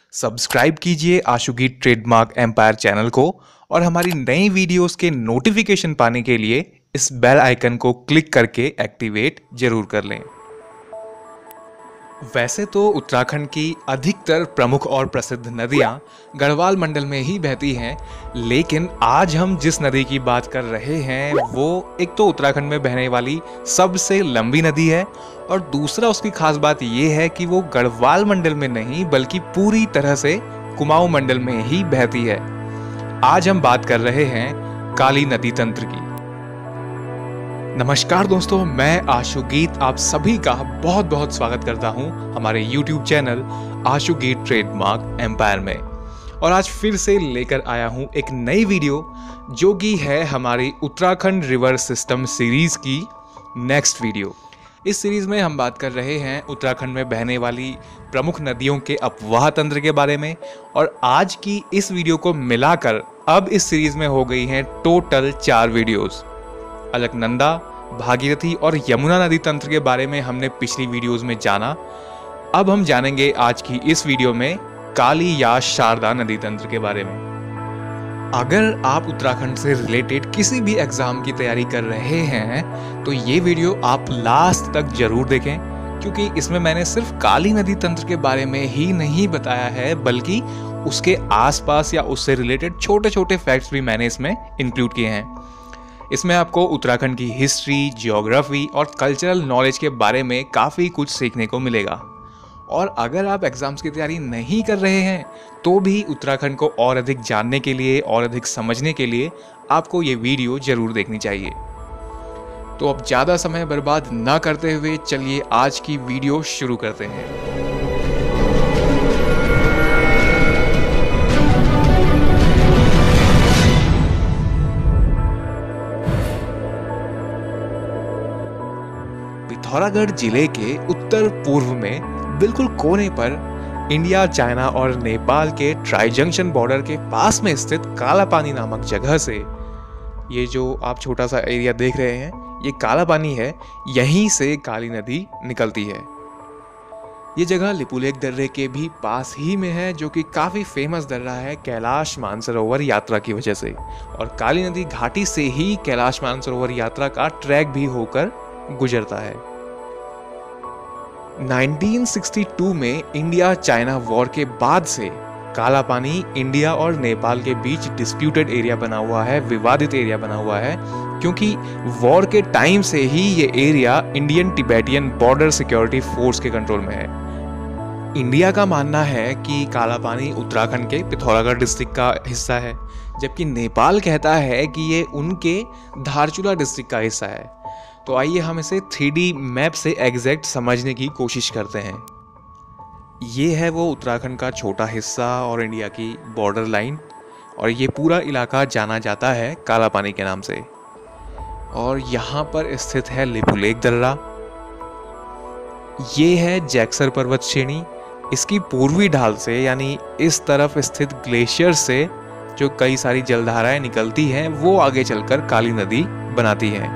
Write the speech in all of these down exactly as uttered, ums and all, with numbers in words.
Subscribe कीजिए आशुगीत trademark empire channel को और हमारी नई वीडियोस के नोटिफिकेशन पाने के लिए इस बेल आइकन को क्लिक करके एक्टिवेट जरूर कर लें। वैसे तो उत्तराखंड की अधिकतर प्रमुख और प्रसिद्ध नदियां गढ़वाल मंडल में ही बहती हैं, लेकिन आज हम जिस नदी की बात कर रहे हैं वो एक तो उत्तराखंड में बहने वाली सबसे लंबी नदी है और दूसरा उसकी खास बात ये है कि वो गढ़वाल मंडल में नहीं बल्कि पूरी तरह से कुमाऊं मंडल में ही बहती है। आज हम बात कर रहे हैं काली नदी तंत्र की। नमस्कार दोस्तों, मैं आशुगीत आप सभी का बहुत बहुत स्वागत करता हूं हमारे YouTube channel Ashugeet trademark empire में। और आज फिर से लेकर आया हूं एक नई वीडियो जो कि है हमारी उत्तराखंड रिवर सिस्टम सीरीज की नेक्स्ट वीडियो। इस सीरीज में हम बात कर रहे हैं उत्तराखंड में बहने वाली प्रमुख नदियों के अपवाह तंत्र के बारे में, और आज की इस वीडियो को मिलाकर अब इस सीरीज में हो गई हैं टोटल चार वीडियोस। अलकनंदा, भागीरथी और यमुना नदी तंत्र के बारे में हमने पिछली वीडियोस में जाना। अब हम जानेंगे आज की इस वीडियो में काली या शारदा नदी तंत्र के बारे में। अगर आप उत्तराखंड से रिलेटेड किसी भी एग्जाम की तैयारी कर रहे हैं तो ये वीडियो आप लास्ट तक जरूर देखें, क्योंकि इसमें मैंने सिर्फ काली नदी तंत्र के बारे में ही नहीं बताया है बल्कि उसके आसपास या उससे रिलेटेड छोटे छोटे फैक्ट्स भी मैंने इसमें इंक्लूड किए हैं। इसमें आपको उत्तराखंड की हिस्ट्री, जियोग्राफी और कल्चरल नॉलेज के बारे में काफ़ी कुछ सीखने को मिलेगा। और अगर आप एग्जाम्स की तैयारी नहीं कर रहे हैं तो भी उत्तराखंड को और अधिक जानने के लिए और अधिक समझने के लिए आपको ये वीडियो जरूर देखनी चाहिए। तो अब ज़्यादा समय बर्बाद ना करते हुए चलिए आज की वीडियो शुरू करते हैं। पिथौरागढ़ जिले के उत्तर पूर्व में बिल्कुल कोने पर इंडिया, चाइना और नेपाल के ट्राई जंक्शन बॉर्डर के पास में स्थित काला पानी नामक जगह से, ये जो आप छोटा सा एरिया देख रहे हैं ये काला पानी है, यहीं से काली नदी निकलती है। ये जगह लिपुलेख दर्रे के भी पास ही में है, जो कि काफ़ी फेमस दर्रा है कैलाश मानसरोवर यात्रा की वजह से। और काली नदी घाटी से ही कैलाश मानसरोवर यात्रा का ट्रैक भी होकर गुजरता है। उन्नीस सौ बासठ में इंडिया चाइना वॉर के बाद से काला पानी इंडिया और नेपाल के बीच डिस्प्यूटेड एरिया बना हुआ है, विवादित एरिया बना हुआ है, क्योंकि वॉर के टाइम से ही ये area Indian Tibetan border security force के कंट्रोल में है। इंडिया का मानना है कि काला पानी उत्तराखंड के पिथौरागढ़ डिस्ट्रिक्ट का हिस्सा है, जबकि नेपाल कहता है कि ये उनके धारचूला डिस्ट्रिक्ट का हिस्सा है। तो आइए हम इसे थ्री डी मैप से एग्जैक्ट समझने की कोशिश करते हैं। ये है वो उत्तराखंड का छोटा हिस्सा और इंडिया की बॉर्डर लाइन, और ये पूरा इलाका जाना जाता है काला पानी के नाम से। और यहाँ पर स्थित है लिपुलेख दर्रा। ये है जैक्सर पर्वत श्रेणी। इसकी पूर्वी ढाल से यानी इस तरफ स्थित ग्लेशियर से जो कई सारी जलधाराएं निकलती हैं वो आगे चलकर काली नदी बनाती हैं।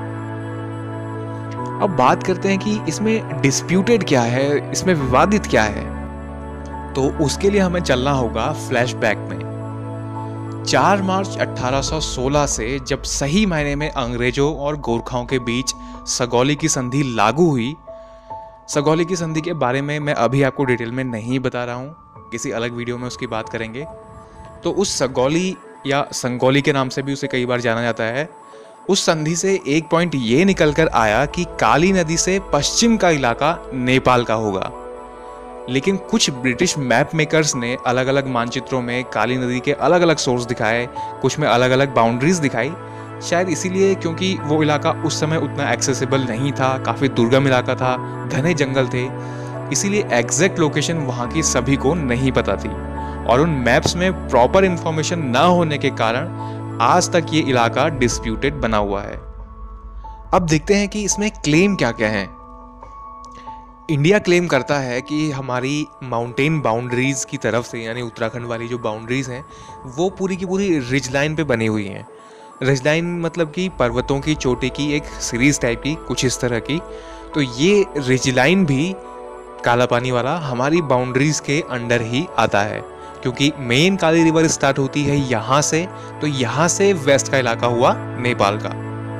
अब बात करते हैं कि इसमें डिस्प्यूटेड क्या है, इसमें विवादित क्या है। तो उसके लिए हमें चलना होगा फ्लैशबैक में। चार मार्च अठारह सौ सोलह से जब सही मायने में अंग्रेजों और गोरखाओं के बीच सगौली की संधि लागू हुई। सगौली की संधि के बारे में मैं अभी आपको डिटेल में नहीं बता रहा हूँ, किसी अलग वीडियो में उसकी बात करेंगे। तो उस सगौली या संगौली के नाम से भी उसे कई बार जाना जाता है, उस संधि से एक पॉइंट ये निकल कर आया कि काली नदी से पश्चिम का इलाका नेपाल का होगा। लेकिन कुछ ब्रिटिश मैप मेकर्स ने अलग अलग मानचित्रों में काली नदी के अलग अलग सोर्स दिखाए, कुछ में अलग अलग बाउंड्रीज दिखाई। शायद इसीलिए क्योंकि वो इलाका उस समय उतना एक्सेसिबल नहीं था, काफ़ी दुर्गम इलाका था, घने जंगल थे, इसीलिए एग्जैक्ट लोकेशन वहाँ की सभी को नहीं पता थी। और उन मैप्स में प्रॉपर इंफॉर्मेशन न होने के कारण आज तक ये इलाका डिस्प्यूटेड बना हुआ है। अब देखते हैं कि इसमें क्लेम क्या क्या है। इंडिया क्लेम करता है कि हमारी माउंटेन बाउंड्रीज की तरफ से, यानी उत्तराखंड वाली जो बाउंड्रीज हैं वो पूरी की पूरी रिज लाइन पे बनी हुई हैं। रिज लाइन मतलब कि पर्वतों की चोटी की एक सीरीज टाइप की, कुछ इस तरह की। तो ये रिज लाइन भी काला पानी वाला हमारी बाउंड्रीज के अंडर ही आता है। क्योंकि मेन काली रिवर स्टार्ट होती है यहाँ से, तो यहाँ से वेस्ट का इलाका हुआ नेपाल का।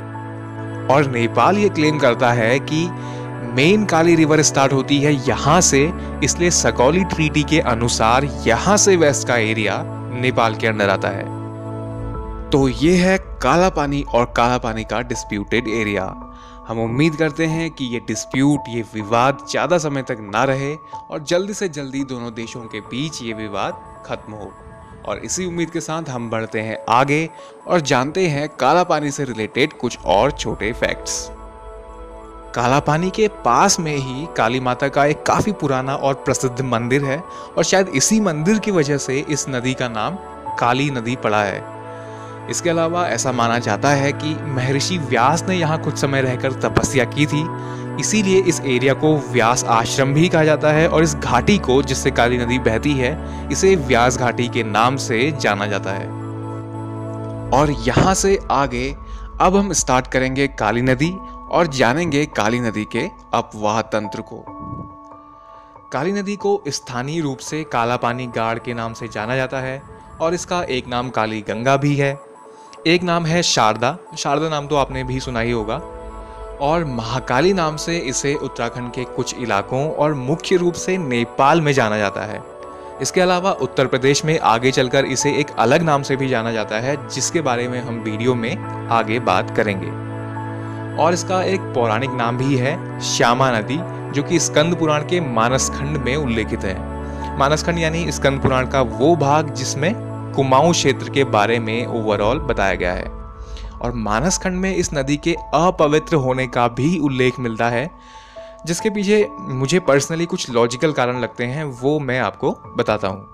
और नेपाल ये क्लेम करता है कि मेन काली रिवर स्टार्ट होती है यहाँ से, इसलिए सकौली ट्रीटी के अनुसार यहाँ से वेस्ट का एरिया नेपाल के अंडर आता है। तो ये है काला पानी और काला पानी का डिस्प्यूटेड एरिया। हम उम्मीद करते हैं कि ये डिस्प्यूट, ये विवाद ज़्यादा समय तक ना रहे और जल्दी से जल्दी दोनों देशों के बीच ये विवाद खत्म हो। और इसी उम्मीद के साथ हम बढ़ते हैं आगे और जानते हैं काला पानी से रिलेटेड कुछ और छोटे फैक्ट्स। काला पानी के पास में ही काली माता का एक काफ़ी पुराना और प्रसिद्ध मंदिर है और शायद इसी मंदिर की वजह से इस नदी का नाम काली नदी पड़ा है। इसके अलावा ऐसा माना जाता है कि महर्षि व्यास ने यहाँ कुछ समय रहकर तपस्या की थी, इसीलिए इस एरिया को व्यास आश्रम भी कहा जाता है और इस घाटी को जिससे काली नदी बहती है इसे व्यास घाटी के नाम से जाना जाता है। और यहाँ से आगे अब हम स्टार्ट करेंगे काली नदी और जानेंगे काली नदी के अपवाह तंत्र को। काली नदी को स्थानीय रूप से काला पानी गाड़ के नाम से जाना जाता है और इसका एक नाम काली गंगा भी है, एक नाम है शारदा। शारदा नाम तो आपने भी सुना ही होगा। और महाकाली नाम से इसे उत्तराखंड के कुछ इलाकों और मुख्य रूप से नेपाल में जाना जाता है। इसके अलावा उत्तर प्रदेश में आगे चलकर इसे एक अलग नाम से भी जाना जाता है, जिसके बारे में हम वीडियो में आगे बात करेंगे। और इसका एक पौराणिक नाम भी है श्यामा नदी, जो कि स्कंद पुराण के मानस खंड में उल्लेखित है। मानस खंड यानी स्कंद पुराण का वो भाग जिसमें कुमाऊं क्षेत्र के बारे में ओवरऑल बताया गया है। और मानस खंड में इस नदी के अपवित्र होने का भी उल्लेख मिलता है, जिसके पीछे मुझे पर्सनली कुछ लॉजिकल कारण लगते हैं, वो मैं आपको बताता हूँ।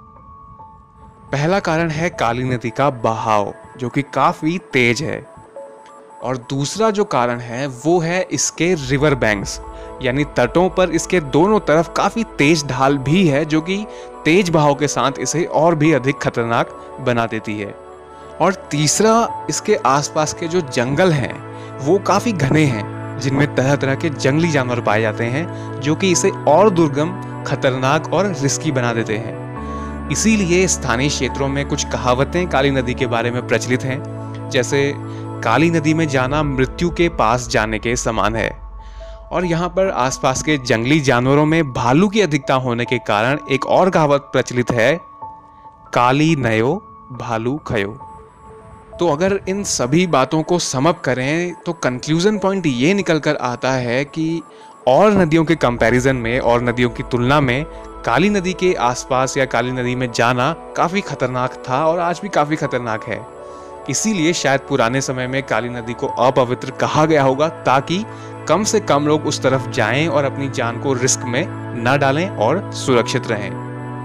पहला कारण है काली नदी का बहाव, जो कि काफ़ी तेज है। और दूसरा जो कारण है वो है इसके रिवर बैंक्स, यानी तटों पर इसके दोनों तरफ काफ़ी तेज ढाल भी है, जो कि तेज बहाव के साथ इसे और भी अधिक खतरनाक बना देती है। और तीसरा, इसके आसपास के जो जंगल हैं वो काफ़ी घने हैं, जिनमें तरह तरह के जंगली जानवर पाए जाते हैं, जो कि इसे और दुर्गम, खतरनाक और रिस्की बना देते हैं। इसीलिए स्थानीय क्षेत्रों में कुछ कहावतें काली नदी के बारे में प्रचलित हैं, जैसे काली नदी में जाना मृत्यु के पास जाने के समान है। और यहाँ पर आसपास के जंगली जानवरों में भालू की अधिकता होने के कारण एक और कहावत प्रचलित है, काली नयो भालू खयो। तो अगर इन सभी बातों को समअप करें तो कंक्लूजन पॉइंट ये निकल कर आता है कि और नदियों के कंपैरिजन में और नदियों की तुलना में काली नदी के आसपास या काली नदी में जाना काफ़ी खतरनाक था और आज भी काफ़ी खतरनाक है। इसीलिए शायद पुराने समय में काली नदी को अपवित्र कहा गया होगा, ताकि कम से कम लोग उस तरफ जाएं और अपनी जान को रिस्क में न डालें और सुरक्षित रहें।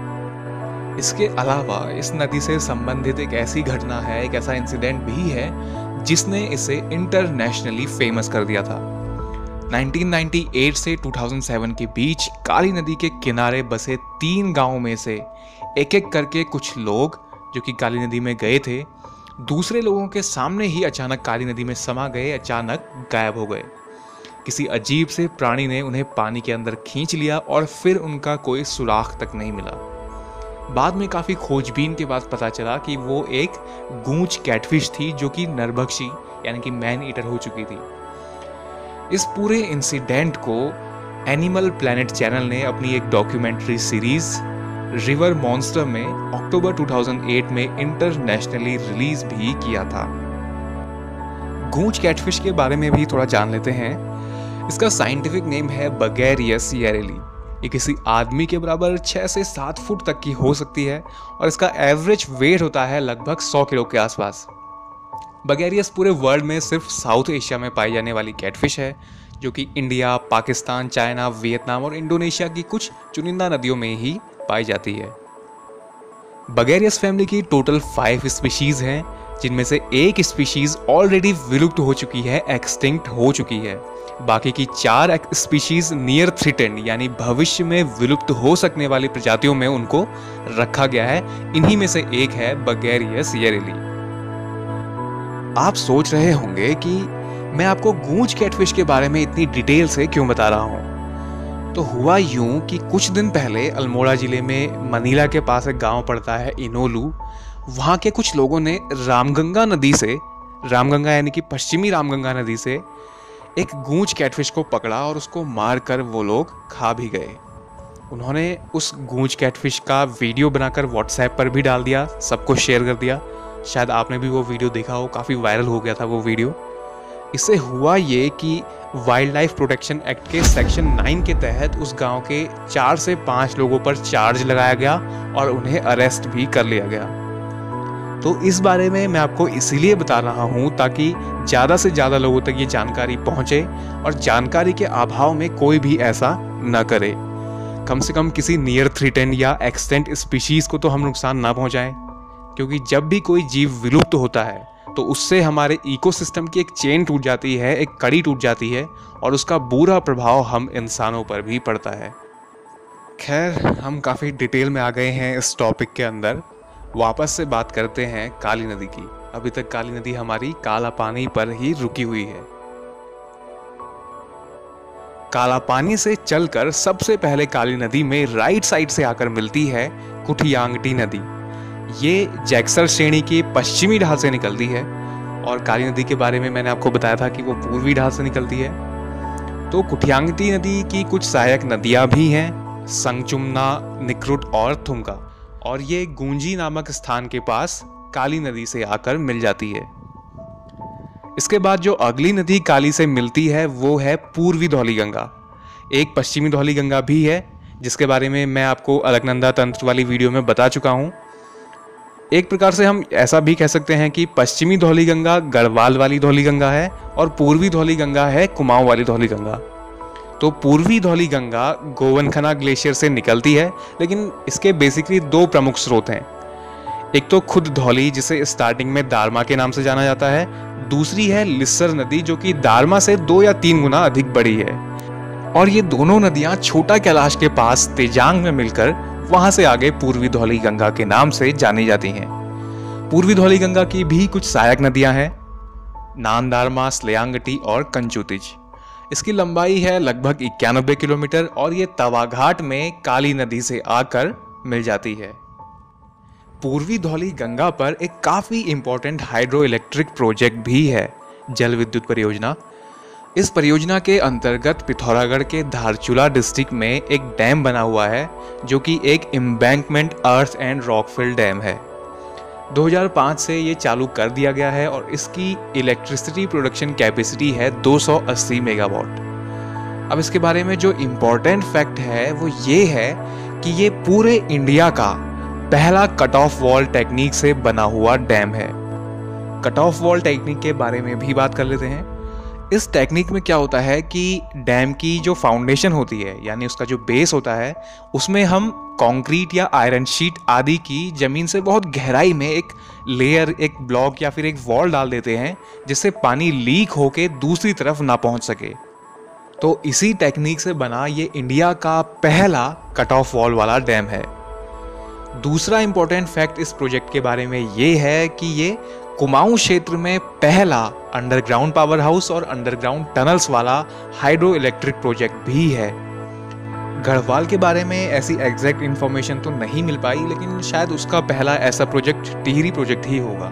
इसके अलावा इस नदी से संबंधित एक ऐसी घटना है, एक ऐसा इंसिडेंट भी है जिसने इसे इंटरनेशनली फेमस कर दिया था। नाइनटीन नाइंटी एट से टू थाउज़ेंड सेवन के बीच काली नदी के किनारे बसे तीन गांवों में से एक एक करके कुछ लोग जो कि काली नदी में गए थे, दूसरे लोगों के सामने ही अचानक काली नदी में समा गए, अचानक गायब हो गए। किसी अजीब से प्राणी ने उन्हें पानी के अंदर खींच लिया और फिर उनका कोई सुराग तक नहीं मिला। बाद में काफ़ी खोजबीन के बाद पता चला कि वो एक गूंच कैटफिश थी, जो कि नरभक्षी यानी कि मैन ईटर हो चुकी थी। इस पूरे इंसिडेंट को एनिमल प्लैनेट चैनल ने अपनी एक डॉक्यूमेंट्री सीरीज रिवर मॉन्स्टर में अक्टूबर टू थाउज़ेंड एट में इंटरनेशनली रिलीज भी किया था। गूंच कैटफिश के बारे में भी थोड़ा जान लेते हैं। इसका साइंटिफिक नेम है बगैरियस येरेली। ये किसी आदमी के बराबर छह से सात फुट तक की हो सकती है और इसका एवरेज वेट होता है लगभग सौ किलो के आसपास। बगैरियस पूरे वर्ल्ड में सिर्फ साउथ एशिया में पाई जाने वाली कैटफिश है, जो कि इंडिया, पाकिस्तान, चाइना, वियतनाम और इंडोनेशिया की कुछ चुनिंदा नदियों में ही पाई जाती है। बगैरियस फैमिली की टोटल फाइव स्पीशीज हैं, जिनमें से एक स्पीशीज ऑलरेडी विलुप्त हो चुकी है, एक्सटिंक्ट हो चुकी है। बाकी की चार स्पीशीज नियर थ्रेटेंड यानी भविष्य में विलुप्त हो सकने वाली प्रजातियों में उनको रखा गया है। इन्हीं में से एक है बगैरियस येरेली। आप सोच रहे होंगे कि मैं आपको गूंच कैटफिश के बारे में इतनी डिटेल से क्यों बता रहा हूं। तो हुआ यूं कि कुछ दिन पहले अल्मोड़ा ज़िले में मनीला के पास एक गांव पड़ता है इनोलू। वहाँ के कुछ लोगों ने रामगंगा नदी से, रामगंगा यानी कि पश्चिमी रामगंगा नदी से एक गूंज कैटफिश को पकड़ा और उसको मार कर वो लोग खा भी गए। उन्होंने उस गूंज कैटफिश का वीडियो बनाकर व्हाट्सएप पर भी डाल दिया, सबको शेयर कर दिया। शायद आपने भी वो वीडियो देखा हो, काफ़ी वायरल हो गया था वो वीडियो। इससे हुआ ये कि वाइल्ड लाइफ प्रोटेक्शन एक्ट के सेक्शन नाइन के तहत उस गांव के चार से पाँच लोगों पर चार्ज लगाया गया और उन्हें अरेस्ट भी कर लिया गया। तो इस बारे में मैं आपको इसीलिए बता रहा हूँ ताकि ज़्यादा से ज़्यादा लोगों तक ये जानकारी पहुँचे और जानकारी के अभाव में कोई भी ऐसा न करे। कम से कम किसी नियर थ्रेटेंड या एक्सटेंट स्पीशीज़ को तो हम नुकसान ना पहुँचाएं, क्योंकि जब भी कोई जीव विलुप्त होता है तो उससे हमारे इकोसिस्टम की एक चेन टूट जाती है, एक कड़ी टूट जाती है और उसका बुरा प्रभाव हम इंसानों पर भी पड़ता है। खैर, हम काफ़ी डिटेल में आ गए हैं इस टॉपिक के अंदर। वापस से बात करते हैं काली नदी की। अभी तक काली नदी हमारी काला पानी पर ही रुकी हुई है। काला पानी से चलकर सबसे पहले काली नदी में राइट साइड से आकर मिलती है कुठियांगटी नदी। ये जैक्सर श्रेणी के पश्चिमी ढाल से निकलती है और काली नदी के बारे में मैंने आपको बताया था कि वो पूर्वी ढाल से निकलती है। तो कुठियांगटी नदी की कुछ सहायक नदियां भी हैं, संगचुमना, निकरुट और थुमका, और ये गूंजी नामक स्थान के पास काली नदी से आकर मिल जाती है। इसके बाद जो अगली नदी काली से मिलती है वो है पूर्वी धौली गंगा। एक पश्चिमी धौली गंगा भी है जिसके बारे में मैं आपको अलकनंदा तंत्र वाली वीडियो में बता चुका हूँ। एक प्रकार से हम ऐसा भी कह सकते हैं कि पश्चिमी धौली गंगा गढ़वाल वाली धौली गंगा है और पूर्वी धौली गंगा है कुमाऊं वाली धौली गंगा। तो पूर्वी धौली गंगा गोवनखना ग्लेशियर से निकलती है, लेकिन इसके बेसिकली दो प्रमुख स्रोत हैं। एक तो खुद धौली, जिसे स्टार्टिंग में दारमा के नाम से जाना जाता है। दूसरी है लिस्सर नदी, जो कि दारमा से दो या तीन गुना अधिक बड़ी है। और ये दोनों नदियां छोटा कैलाश के पास तेजांग में मिलकर वहां से आगे पूर्वी धौली गंगा के नाम से जानी जाती हैं। पूर्वी धौली गंगा की भी कुछ सहायक नदियां हैं, नांदारमा, स्लेयांगटी और कंचुतिज। इसकी लंबाई है लगभग इक्यानबे किलोमीटर और ये तवाघाट में काली नदी से आकर मिल जाती है। पूर्वी धौली गंगा पर एक काफी इंपॉर्टेंट हाइड्रो इलेक्ट्रिक प्रोजेक्ट भी है, जल विद्युत परियोजना। इस परियोजना के अंतर्गत पिथौरागढ़ के धारचूला डिस्ट्रिक्ट में एक डैम बना हुआ है जो कि एक embankment earth and rockfill dam है। दो हज़ार पाँच से ये चालू कर दिया गया है और इसकी इलेक्ट्रिसिटी प्रोडक्शन कैपेसिटी है दो सौ अस्सी मेगावाट। अब इसके बारे में जो इम्पोर्टेंट फैक्ट है वो ये है कि ये पूरे इंडिया का पहला कट ऑफ वॉल टेक्निक से बना हुआ डैम है। कट ऑफ वॉल टेक्निक के बारे में भी बात कर लेते हैं। इस टेक्निक में क्या होता है कि डैम की जो फाउंडेशन होती है, यानी उसका जो बेस होता है, उसमें हम कंक्रीट या आयरन शीट आदि की जमीन से बहुत गहराई में एक लेयर, एक ब्लॉक या फिर एक वॉल डाल देते हैं जिससे पानी लीक होके दूसरी तरफ ना पहुंच सके। तो इसी टेक्निक से बना ये इंडिया का पहला कट ऑफ वॉल वाला डैम है। दूसरा इंपॉर्टेंट फैक्ट इस प्रोजेक्ट के बारे में ये है कि ये कुमाऊं क्षेत्र में पहला अंडरग्राउंड पावर हाउस और अंडरग्राउंड टनल्स वाला हाइड्रो इलेक्ट्रिक प्रोजेक्ट भी है। गढ़वाल के बारे में ऐसी एग्जैक्ट इंफॉर्मेशन तो नहीं मिल पाई, लेकिन शायद उसका पहला ऐसा प्रोजेक्ट टिहरी प्रोजेक्ट ही होगा।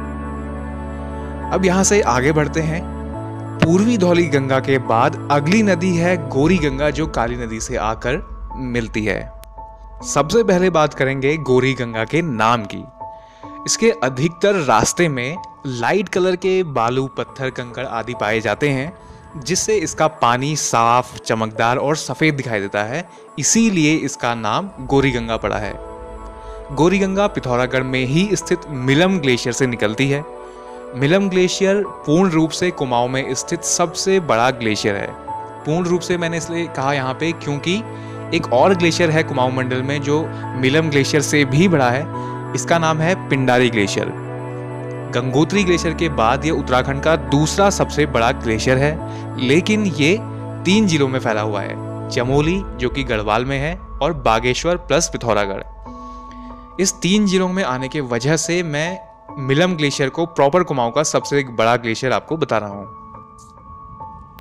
अब यहाँ से आगे बढ़ते हैं। पूर्वी धौली गंगा के बाद अगली नदी है गौरी गंगा, जो काली नदी से आकर मिलती है। सबसे पहले बात करेंगे गौरी गंगा के नाम की। इसके अधिकतर रास्ते में लाइट कलर के बालू, पत्थर, कंकड़ आदि पाए जाते हैं, जिससे इसका पानी साफ, चमकदार और सफ़ेद दिखाई देता है। इसीलिए इसका नाम गौरी गंगा पड़ा है। गौरी गंगा पिथौरागढ़ में ही स्थित मिलम ग्लेशियर से निकलती है। मिलम ग्लेशियर पूर्ण रूप से कुमाऊं में स्थित सबसे बड़ा ग्लेशियर है। पूर्ण रूप से मैंने इसलिए कहा यहाँ पे क्योंकि एक और ग्लेशियर है कुमाऊं मंडल में जो मिलम ग्लेशियर से भी बड़ा है। इसका नाम है पिंडारी ग्लेशियर। गंगोत्री ग्लेशियर के बाद ये उत्तराखंड का दूसरा सबसे बड़ा ग्लेशियर है, लेकिन ये तीन जिलों में फैला हुआ है, चमोली जो कि गढ़वाल में है और बागेश्वर प्लस पिथौरागढ़। इस तीन जिलों में आने के वजह से मैं मिलम ग्लेशियर को प्रॉपर कुमाऊं का सबसे बड़ा ग्लेशियर आपको बता रहा हूँ।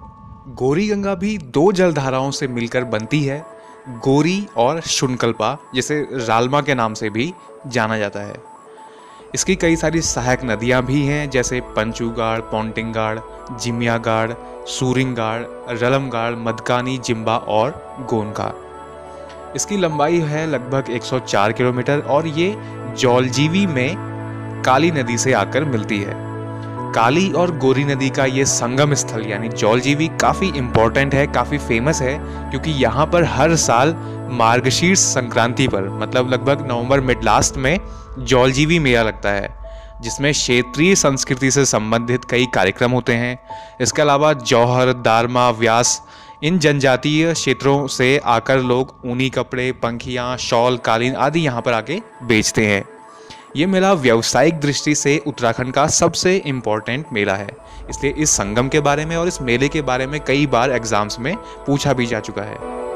गौरी गंगा भी दो जलधाराओं से मिलकर बनती है, गौरी और शुनकल्पा, जिसे रालमा के नाम से भी जाना जाता है। इसकी कई सारी सहायक नदियां भी हैं, जैसे पंचूगाड़, पोंटिंगाड़, जिमियागाड़, सूरिंगाड़, रलमगाड़, मदकानी, जिम्बा और गोनका। इसकी लंबाई है लगभग एक सौ चार किलोमीटर और ये जौलजीवी में काली नदी से आकर मिलती है। काली और गौरी नदी का ये संगम स्थल यानी जौलजीवी काफ़ी इम्पोर्टेंट है, काफ़ी फेमस है, क्योंकि यहाँ पर हर साल मार्गशीर्ष संक्रांति पर, मतलब लगभग नवंबर मिड लास्ट में जौलजीवी मेला लगता है, जिसमें क्षेत्रीय संस्कृति से संबंधित कई कार्यक्रम होते हैं। इसके अलावा जौहर, दारमा, व्यास, इन जनजातीय क्षेत्रों से आकर लोग ऊनी कपड़े, पंखियाँ, शॉल, कालीन आदि यहाँ पर आके बेचते हैं। ये मेला व्यावसायिक दृष्टि से उत्तराखंड का सबसे इम्पोर्टेंट मेला है, इसलिए इस संगम के बारे में और इस मेले के बारे में कई बार एग्जाम्स में पूछा भी जा चुका है।